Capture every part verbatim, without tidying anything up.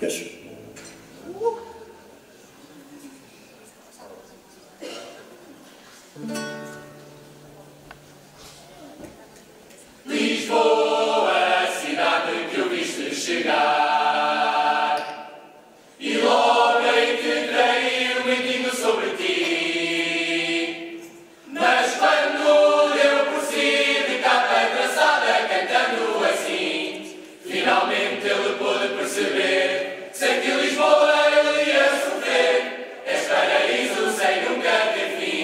Sinfónicas. Lisboa, cidade que eu viste chegar, e logo aí te entrei um menino sobre ti. Mas quando eu prossi de capa traçada cantando assim, finalmente ele pôde perceber, sei que Lisboa ele ia sofrer, és paraíso sem nunca ter fim.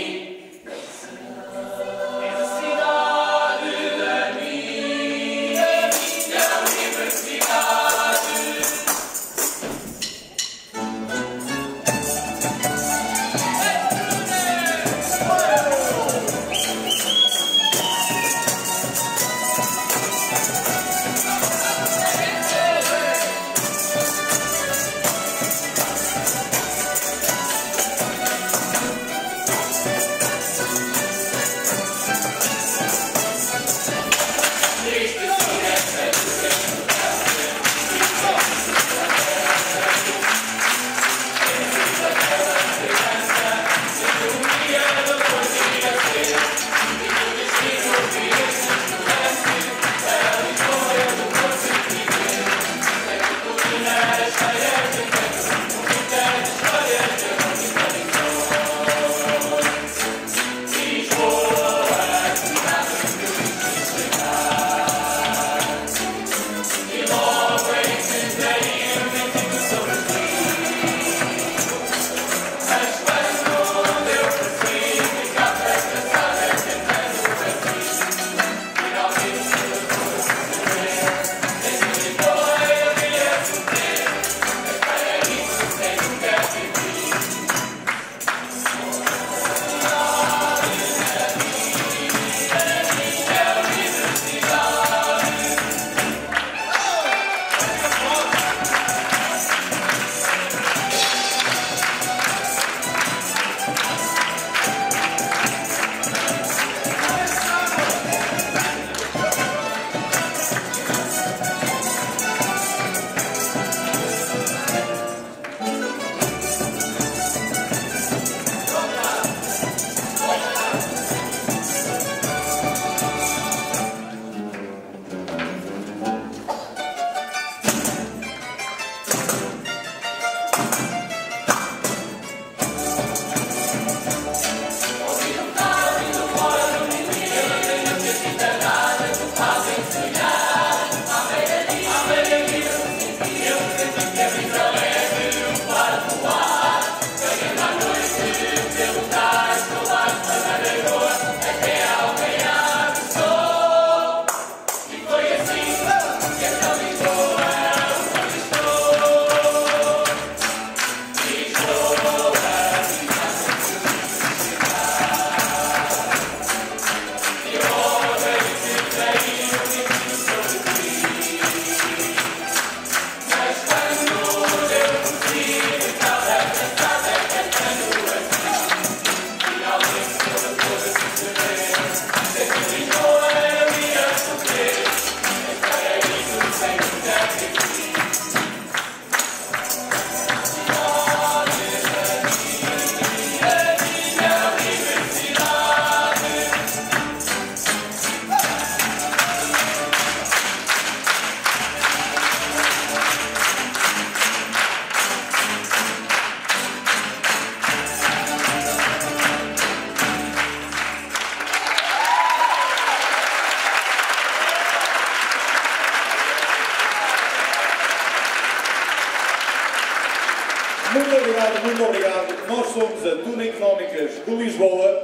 Muito obrigado, muito obrigado. Nós somos a Tuna Económicas de Lisboa.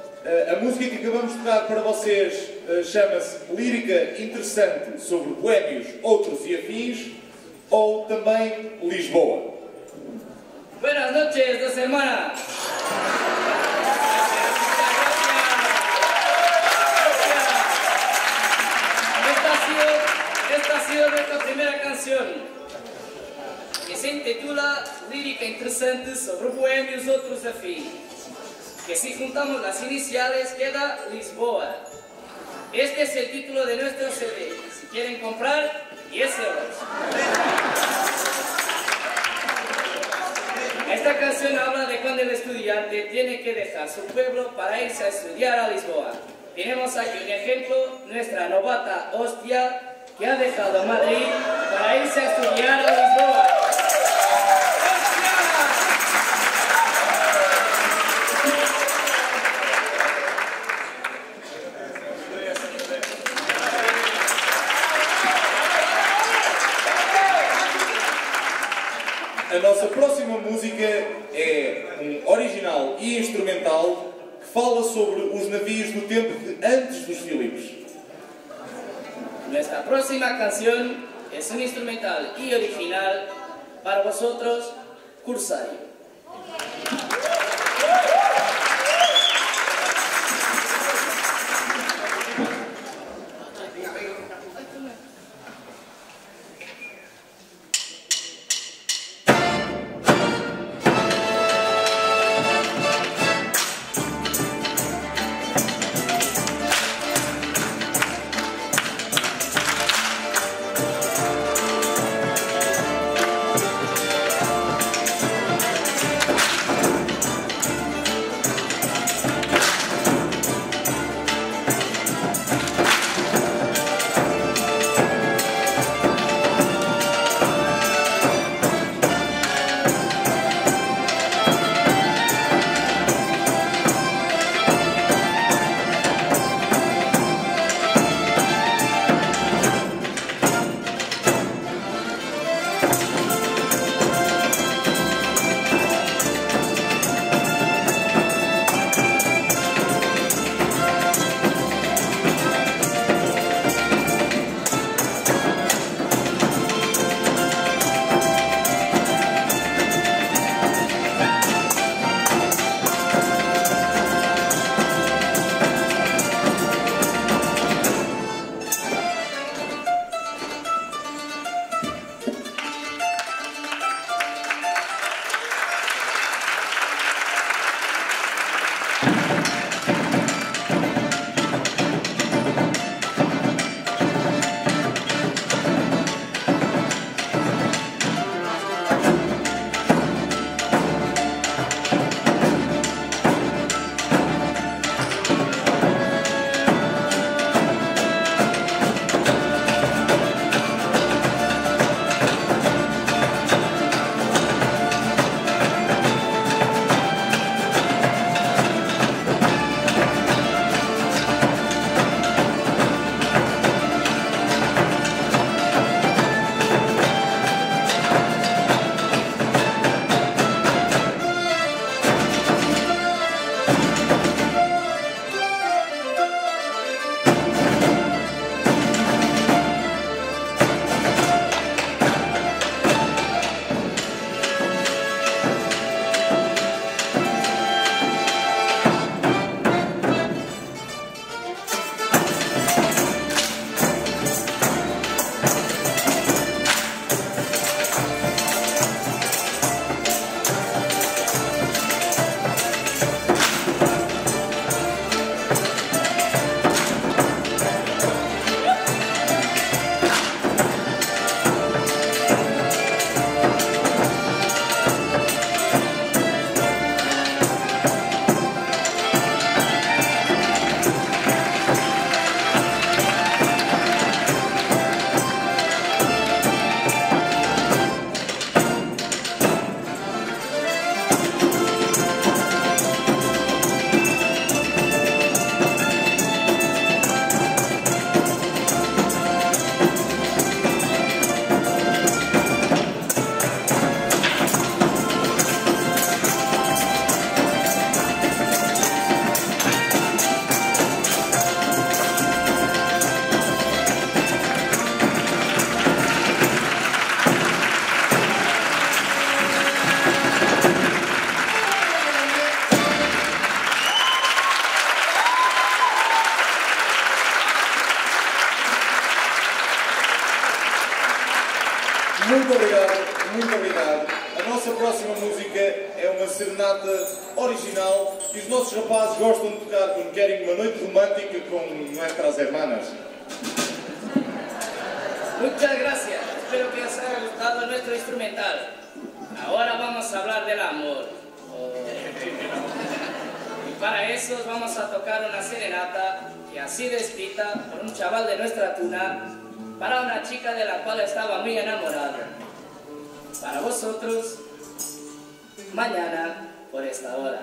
A música que acabamos de tocar para vocês chama-se Lírica Interessante sobre Boémios, Outros e Afins, ou também Lisboa. Buenas noches, dos hermanas. Esta ha sido, esta ha sido nuestra primera canción, que se intitula Lírica Interesante sobre Boémios, Outros Afins, que si juntamos las iniciales queda Lisboa. Este es el título de nuestro C D. Si quieren comprar, diez euros. Esta canción habla de cuando el estudiante tiene que dejar su pueblo para irse a estudiar a Lisboa. Tenemos aquí un ejemplo, nuestra novata Hostia, que ha dejado Madrid para irse a estudiar a Lisboa. A nossa próxima música é um original e instrumental que fala sobre os navios do tempo de antes dos Filipos. Nuestra próxima canción es un instrumental y original para vosotros, Cursario. Muito obrigado, muito obrigado. A nossa próxima música é uma serenata original e os nossos rapazes gostam de tocar quando querem uma noite romântica com nuestras hermanas. Muchas gracias. Espero que os haya gustado nuestro instrumental. Ahora vamos a hablar del amor. Oh. Y para eso vamos a tocar una serenata y así descrita por un chaval de nuestra tuna para una chica de la cual estaba muy enamorado. Para vosotros, mañana por esta hora.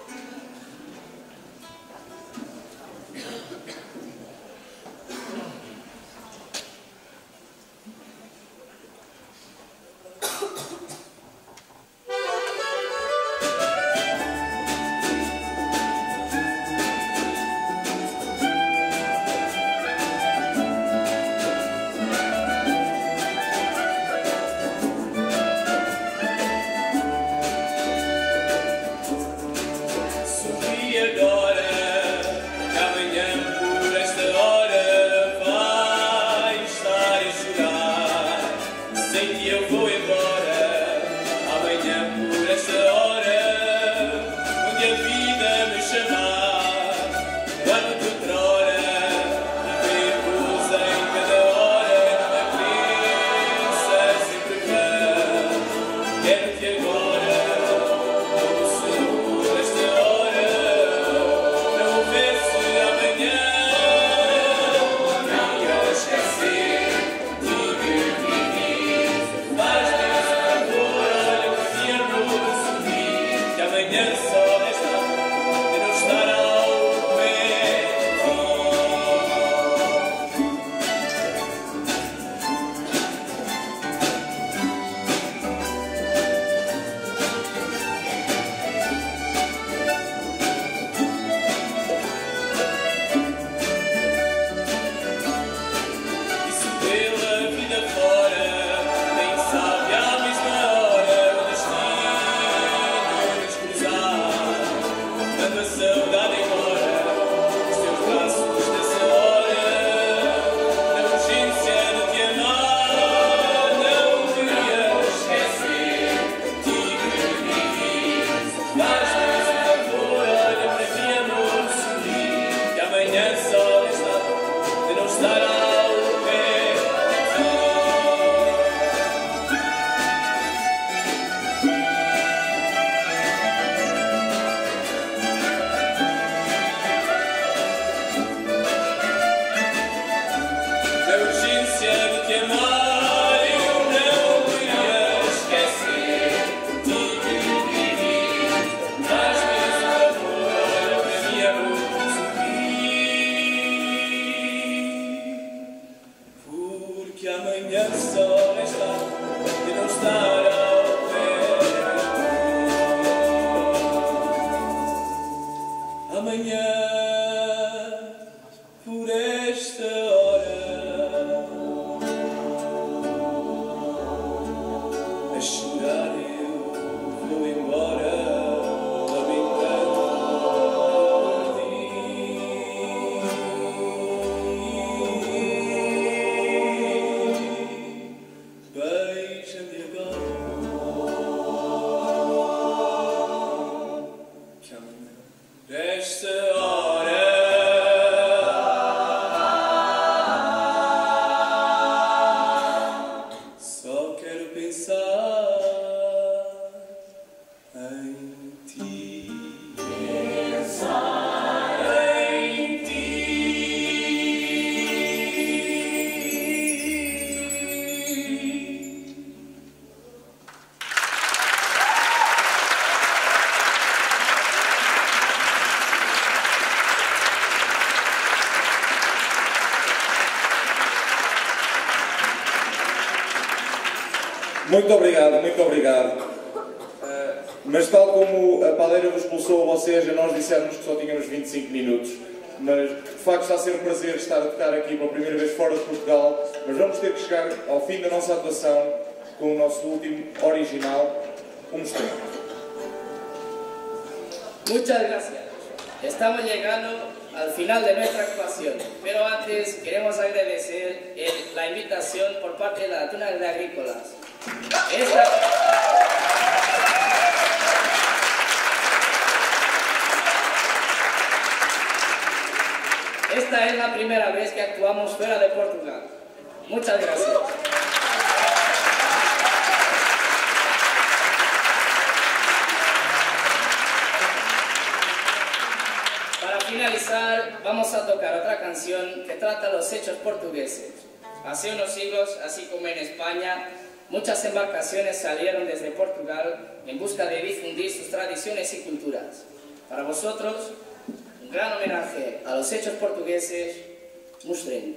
Muito obrigado, muito obrigado. Uh, mas tal como a paleira vos expulsou a vocês, a nós dissemos que só tínhamos vinte e cinco minutos, mas de facto está a ser um prazer estar a tocar aqui pela primeira vez fora de Portugal, mas vamos ter que chegar ao fim da nossa atuação com o nosso último original, um mostrão. Muchas gracias. Estamos llegando al final de nuestra actuación, pero antes queremos agradecer el, la invitación por parte de la Tuna de Agrícolas. Esta, esta es la primera vez que actuamos fuera de Portugal. Muchas gracias. finalizar, vamos a tocar otra canción que trata los hechos portugueses. Hace unos siglos, así como en España, muchas embarcaciones salieron desde Portugal en busca de difundir sus tradiciones y culturas. Para vosotros, un gran homenaje a los hechos portugueses, Mustrenho.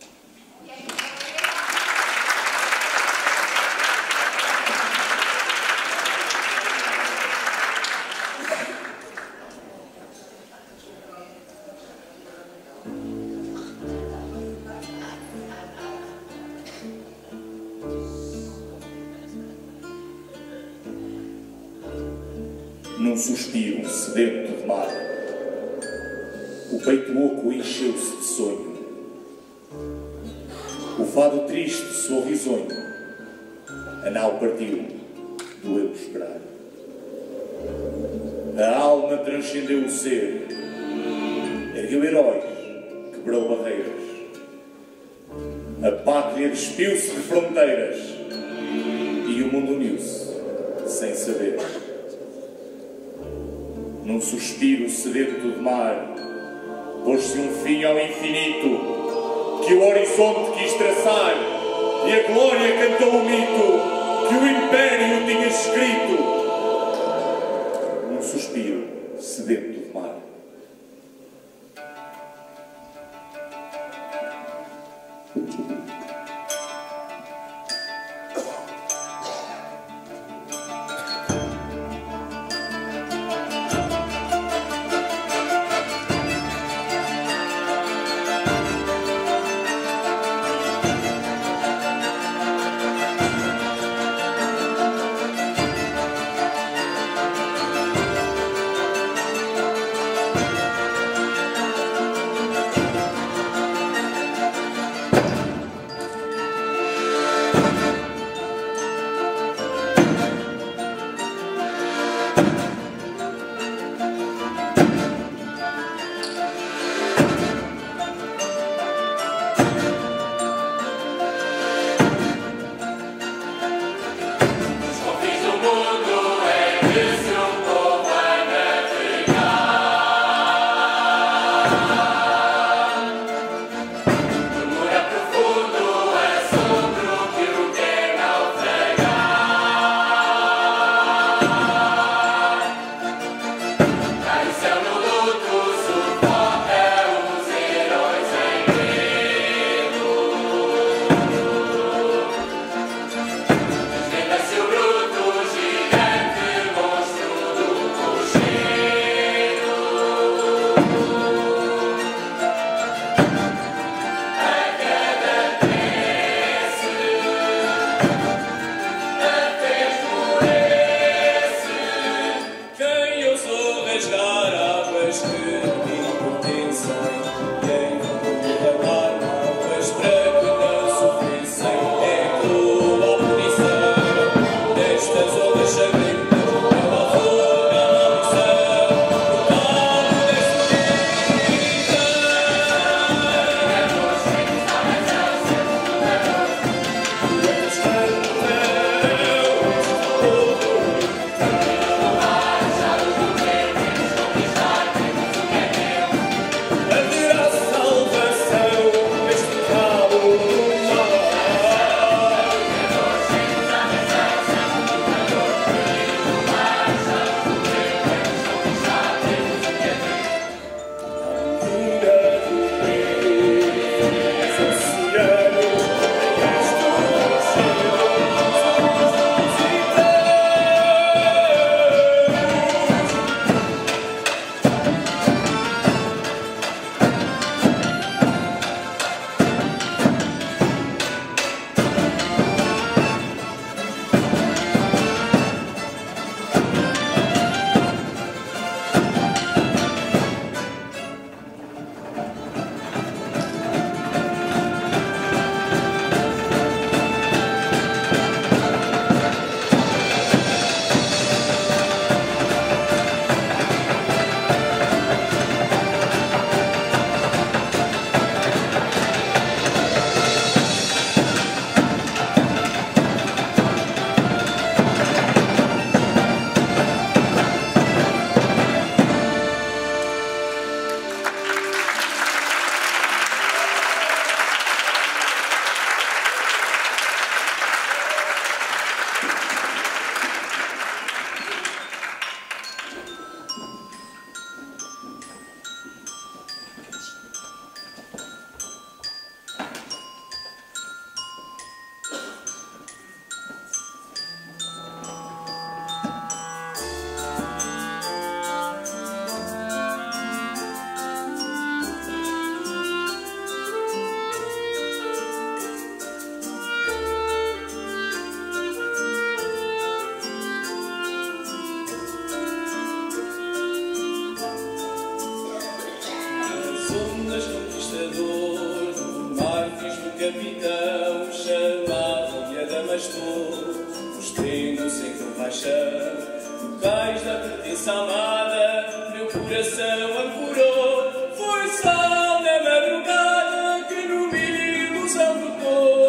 Num suspiro sedento de mar, o peito oco encheu-se de sonho. O fado triste soou risonho, a nau partiu, doeu esperar. A alma transcendeu o ser, ergueu heróis, quebrou barreiras. A pátria despiu-se de fronteiras e o mundo uniu-se sem saber. Num suspiro sedento de mar, pôs-se um fim ao infinito que o horizonte quis traçar, e a glória cantou o mito que o império tinha escrito. Num suspiro sedento de mar. capitão chamava-lhe Adamastor, mostrando-se em compaixão. Tu cais da pertença amada, meu coração ancorou. Foi sal da madrugada que no milho ilusão brotou.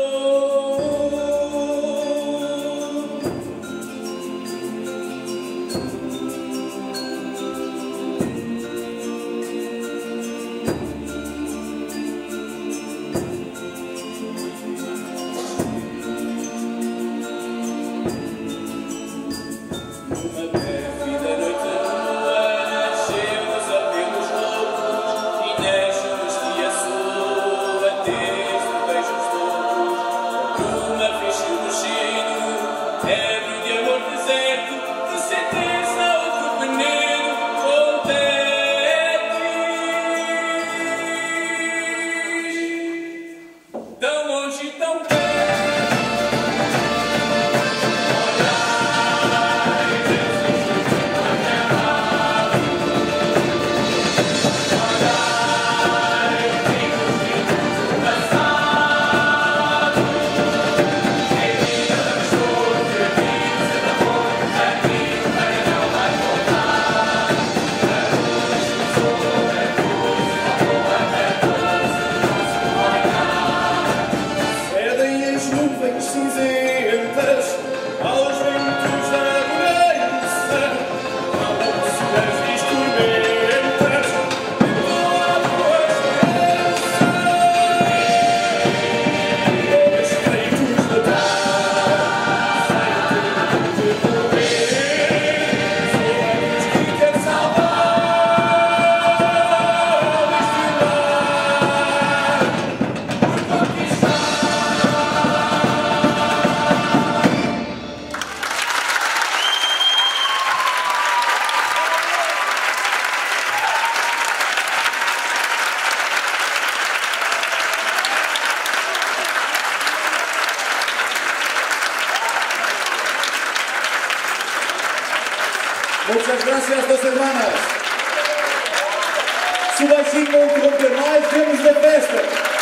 Muchas gracias, dos hermanas. Su baixinho não interromper mais, temos da festa.